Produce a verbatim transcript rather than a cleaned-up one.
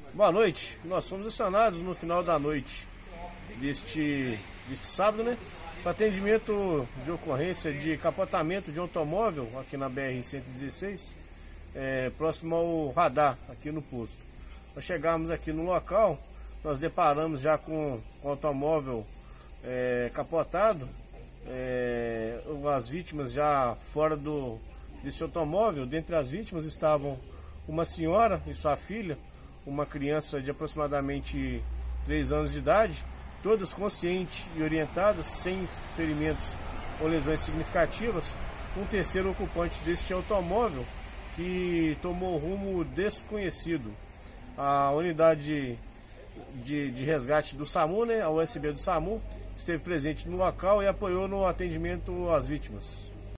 Boa noite, nós fomos acionados no final da noite deste, deste sábado, né? Para atendimento de ocorrência de capotamento de automóvel aqui na B R cento e dezesseis, é, próximo ao radar, aqui no posto. Nós chegamos aqui no local, nós deparamos já com o automóvel é, capotado, é, as vítimas já fora do, desse automóvel. Dentre as vítimas estavam uma senhora e sua filha, uma criança de aproximadamente três anos de idade, todas conscientes e orientadas, sem ferimentos ou lesões significativas. Um terceiro ocupante deste automóvel que tomou rumo desconhecido. A unidade de, de resgate do SAMU, né, a U S B do SAMU, esteve presente no local e apoiou no atendimento às vítimas.